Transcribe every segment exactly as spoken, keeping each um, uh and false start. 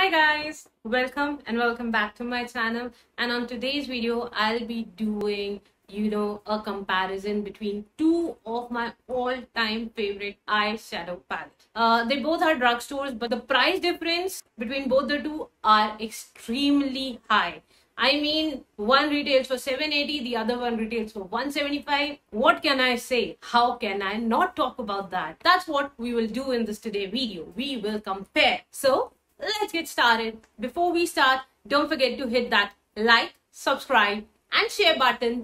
Hi guys, welcome and welcome back to my channel. And on today's video, I'll be doing, you know, a comparison between two of my all-time favorite eyeshadow palettes. Uh, they both are drugstores, but the price difference between both the two are extremely high. I mean, one retails for seven eighty, the other one retails for one seventy-five. What can I say? How can I not talk about that? That's what we will do in this today video. We will compare. So let's get started. Before we start, don't forget to hit that like, subscribe and share button.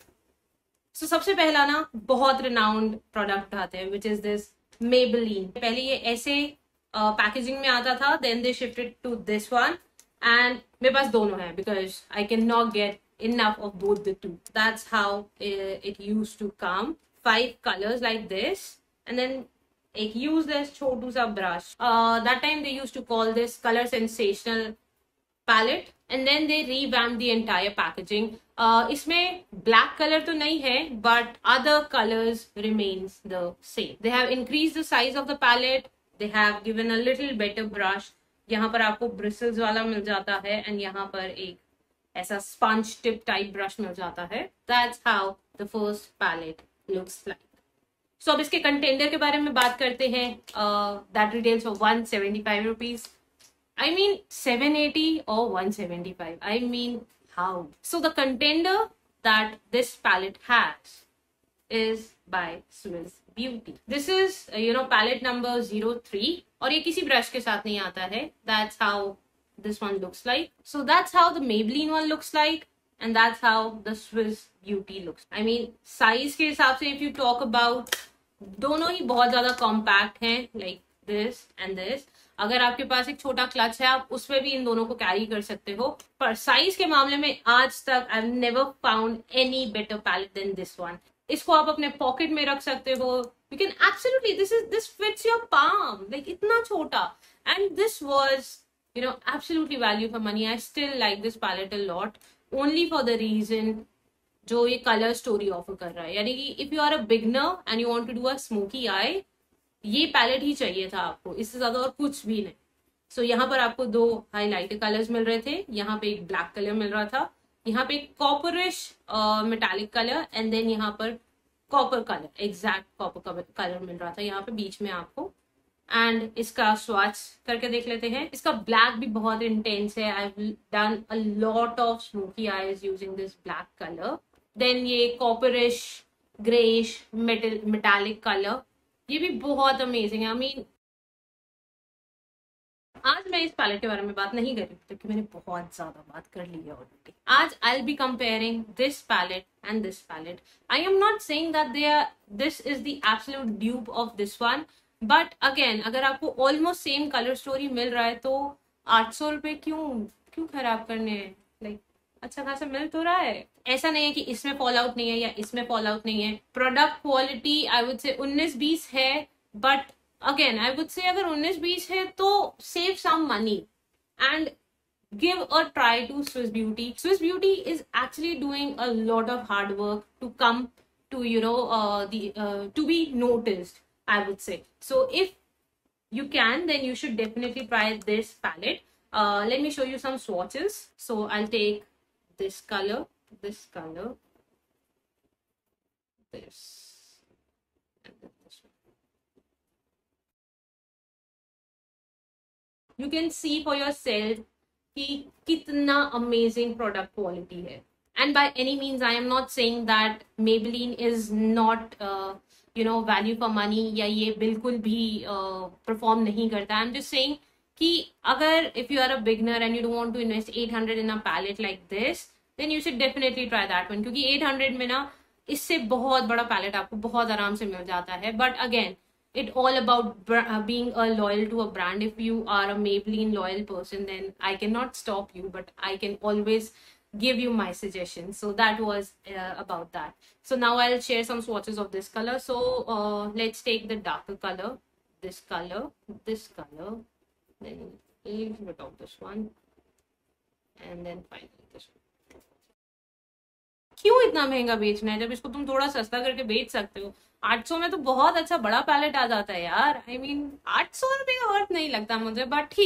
So सबसे पहला ना बहुत renowned product आते हैं, which is this Maybelline. पहले ये ऐसे packaging में आता था, then they shifted to this one. And मेरे पास दोनों हैं because I cannot get enough of both the two. That's how it, it used to come. Five colors like this, and then एक useless छोटू सा brush. Uh, that time they used to call this Color Sensational palette, and then they revamped the entire packaging. Uh, इसमें black color तो नहीं है, but other colors remains the same. They have increased the size of the palette. They have given a little better brush. यहाँ पर आपको bristles वाला मिल जाता है एंड यहाँ पर एक ऐसा स्पंज टिप टाइप ब्रश मिल जाता है. That's how the first palette looks like. So अब इसके कंटेंडर के बारे में बात करते हैं. uh, that retails for one seventy-five rupees. I mean seven eighty or one seventy-five. I mean how? So the contender that this palette has is by Swiss Beauty. This is uh, you know palette number zero three. और ये किसी brush के साथ नहीं आता है. That's how this one looks like. So that's how the Maybelline one looks like, and that's how the Swiss Beauty looks. I mean size के हिसाब से if you talk about, दोनों ही बहुत ज्यादा कॉम्पैक्ट हैं, like this and this. अगर आपके पास एक छोटा क्लच है, आप उसमें भी इन दोनों को कैरी कर सकते हो. पर साइज के मामले में आज तक I've never found any better palette than this one. इसको आप अपने पॉकेट में रख सकते हो. You can absolutely, this is this fits your palm, like इतना छोटा. And this was, you know, absolutely value for money. I still like this palette a lot, only for the reason जो ये colour story offer कर रहा है. यानी कि if you are a beginner and you want to do a smoky eye, ये palette ही चाहिए था आपको, इससे ज्यादा और कुछ भी नहीं. सो so, यहाँ पर आपको दो हाईलाइटेड कलर्स मिल रहे थे. यहाँ पे एक ब्लैक कलर मिल रहा था, यहाँ पे एक copperish metallic colour, and then यहाँ पर copper colour, exact copper colour मिल रहा था यहाँ पे बीच में आपको. एंड इसका स्वॉच करके देख लेते हैं. इसका ब्लैक भी बहुत इंटेंस है. I have done a lot of smoky eyes using this black colour. Then ये copperish greyish metal metallic colour, ये भी बहुत अमेजिंग है. आई मीन आज मैं इस पैलेट के बारे में बात नहीं कर रही क्योंकि मैंने बहुत ज्यादा बात कर ली है ऑलरेडी. आज I will be comparing this palette and this palette. I am not saying that they are this is the absolute dupe of this one, but again अगर आपको ऑलमोस्ट सेम कलर स्टोरी मिल रहा है तो आठ सौ रुपए क्यों क्यों खराब करने हैं. लाइक अच्छा खासा मिल तो रहा है. ऐसा नहीं है कि इसमें फॉल आउट नहीं है या इसमें फॉल आउट नहीं है. Product quality I would say उन्नीस बीस है, but again I would say अगर उन्नीस बीस है तो save some money and give a try to Swiss Beauty. Swiss Beauty is actually doing a lot of hard work to come to, you know, uh, the uh, to be noticed, I would say. So if you can, then you should definitely try this palette. Uh, let me show you some swatches. So I'll take this color, this color, this, and then this one. You can see for yourself कि कितना amazing product quality है. And by any means I am not saying that Maybelline is not you know value for money, या ये बिल्कुल भी perform uh, नहीं करता. I am just saying कि अगर if you are a beginner and you don't want to invest eight hundred in a palette like this, then you should definitely try that one. क्योंकि eight hundred में ना इससे बहुत बड़ा palette आपको बहुत आराम से मिल जाता है. But again it all about uh, being a loyal to a brand. If you are a Maybelline loyal person, then I cannot stop you, but I can always give you my suggestions. So that was uh, about that. So now I'll share some swatches of this color. So uh, let's take the darker color, this color, this color, then a little bit of this one, and then finally this one. क्यों इतना महंगा बेचना है जब इसको तुम थोड़ा सस्ता करके बेच सकते हो. आठ सौ में तो बहुत अच्छा बड़ा पैलेट आ जाता है यार. आई मीन आठ सौ रुपए का वर्थ नहीं लगता मुझे, बट ठीक है.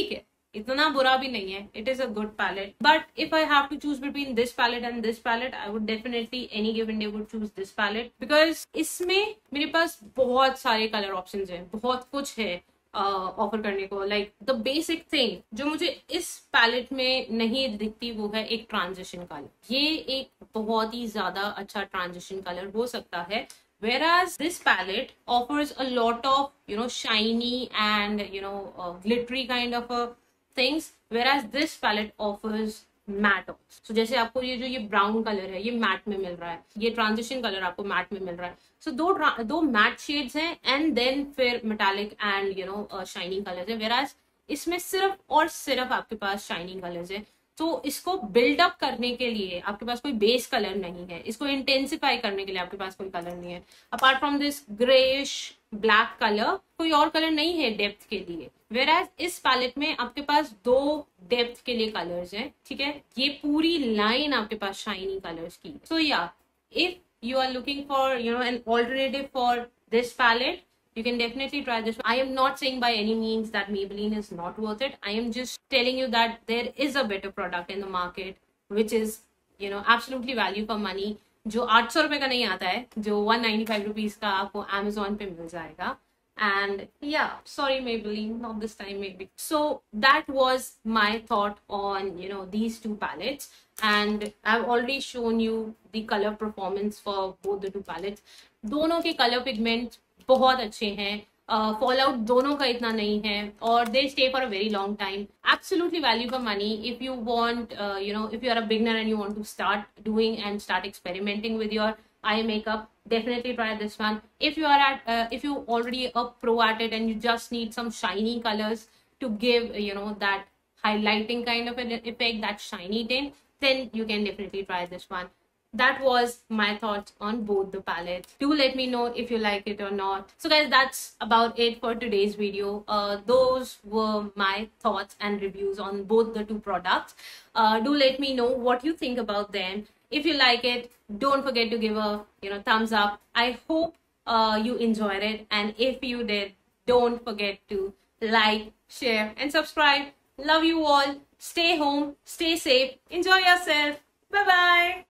इतना बुरा भी नहीं है. It is a good palette. But if I have to choose between this palette and this palette, I would definitely any given day would choose this palette because इसमें मेरे पास बहुत सारे कलर ऑप्शंस हैं, बहुत कुछ है ऑफर uh, करने को. लाइक द बेसिक थिंग जो मुझे इस पैलेट में नहीं दिखती वो है एक ट्रांजिशन कलर. ये एक बहुत ही ज्यादा अच्छा ट्रांजिशन कलर हो सकता है. Whereas this palette offers a lot of, you know, shiny and, you know, uh, glittery kind of uh, things. Whereas this palette offers matte. So जैसे आपको ये जो ये brown color है ये matte में मिल रहा है, ये transition color आपको matte में मिल रहा है. So दो दो matte shades हैं and then फिर metallic and, you know, uh, shiny colors है. Whereas इसमें सिर्फ और सिर्फ आपके पास shiny colors है. तो इसको बिल्डअप करने के लिए आपके पास कोई बेस कलर नहीं है, इसको इंटेंसिफाई करने के लिए आपके पास कोई कलर नहीं है. Apart from this greyish black colour कोई और कलर नहीं है डेप्थ के लिए. वेराज इस पैलेट में आपके पास दो डेप्थ के लिए कलर्स हैं. ठीक है, ये पूरी लाइन आपके पास शाइनी कलर्स की. सो या if you are looking for you know an alternative for this palette, you can definitely try this. I am not saying by any means that Maybelline is not worth it. I am just telling you that there is a better product in the market which is, you know, absolutely value for money. जो आठ सौ रुपए का नहीं आता है, जो one ninety-five rupees का आपको Amazon पे मिल जाएगा. And yeah, sorry Maybelline, not this time maybe. So that was my thought on, you know, these two palettes. And I've already shown you the color performance for both the two palettes. दोनों के color pigment बहुत अच्छे हैं. Fall out दोनों का इतना नहीं है और they stay for a very long time. Absolutely value for money if you want, you know, if you are a beginner and you want to start doing and start experimenting with your eye makeup, definitely try this one. If you are at uh, if you already a pro at it and you just need some shiny colors to give, you know, that highlighting kind of an effect, that shiny tint, then you can definitely try this one. That was my thoughts on both the palettes. Do let me know if you like it or not. So guys, that's about it for today's video. Uh, those were my thoughts and reviews on both the two products. Uh, do let me know what you think about them. If you like it, don't forget to give a, you know, thumbs up. I hope uh, you enjoyed it, and if you did, don't forget to like, share and subscribe. Love you all. Stay home, stay safe, enjoy yourself. Bye bye.